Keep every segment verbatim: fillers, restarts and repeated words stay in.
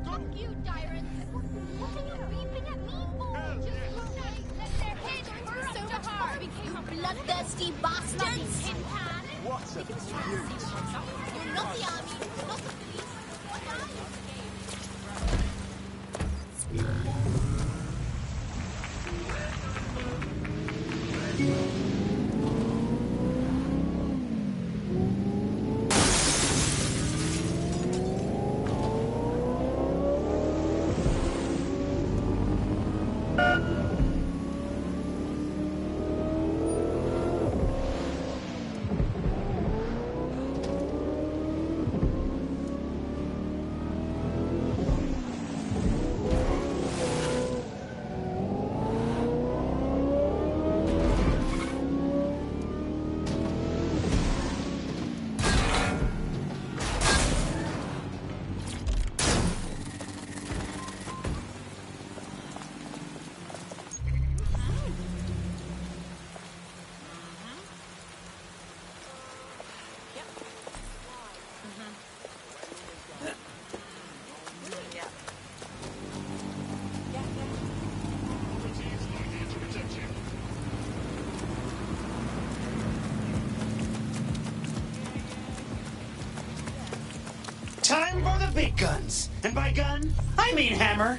You tyrants! What are you beeping at me for? Just look at it, let their heads burst so much hard. You bloodthirsty bastards! Tin pan! What a beaut! You're not the army, not the police. What are you? Time for the big guns. And by gun, I mean hammer.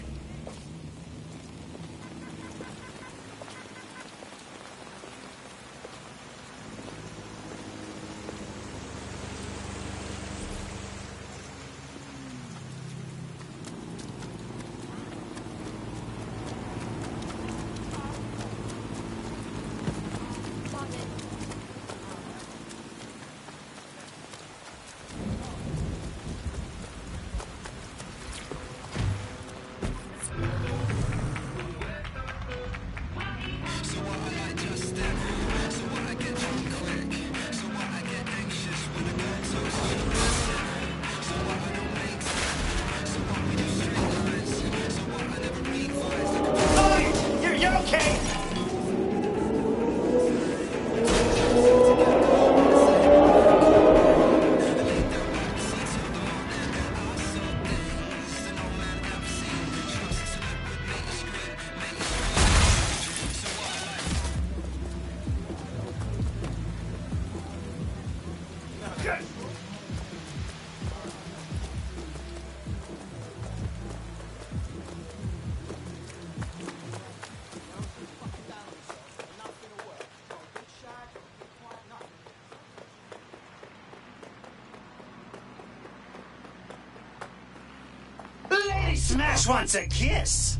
Smash wants a kiss.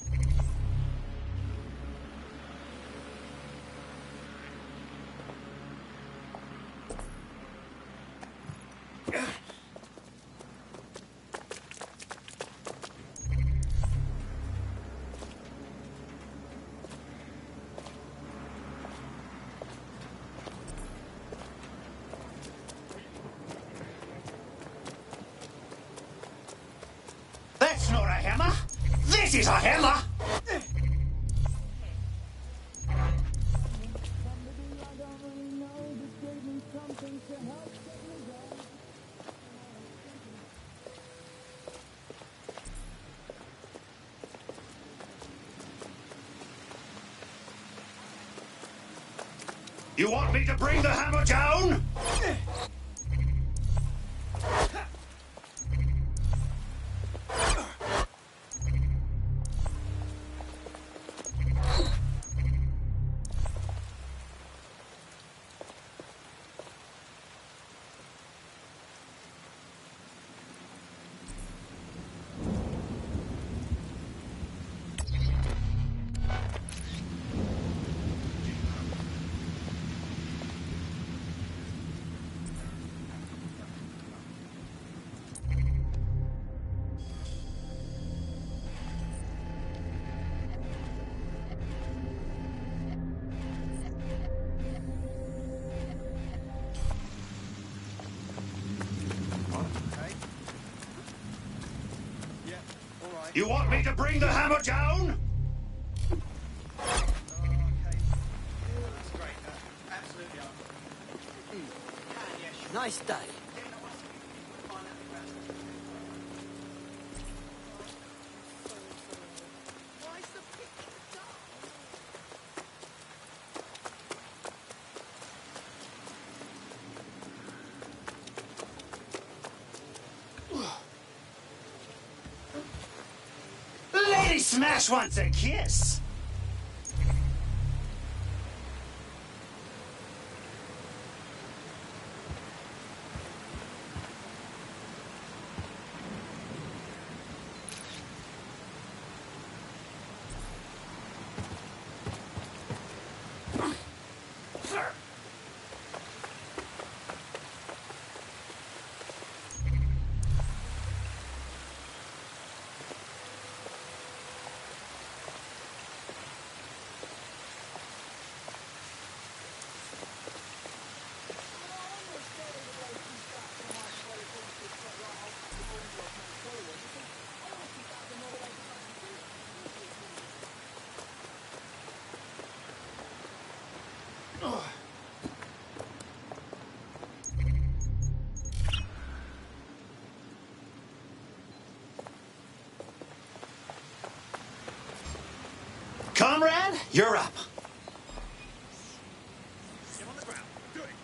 That's not a hammer. This is a hammer. You want me to bring the hammer down? You want me to bring the hammer down? Nice day. Smash wants a kiss. Comrade, you're up. Get on the ground. Do it.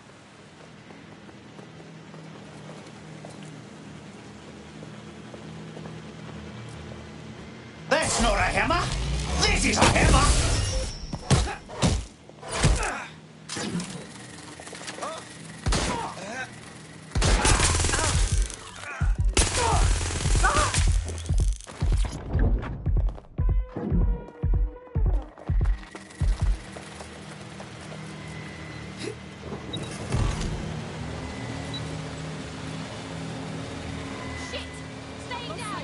That's not a hammer. This is a hammer. Shit! Stay down!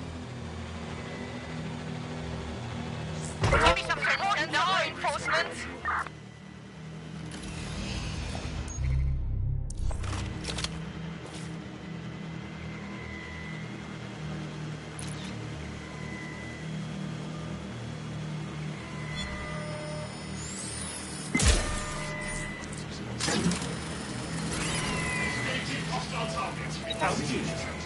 Give me something more than the reinforcements. Hostile targets. Altitude.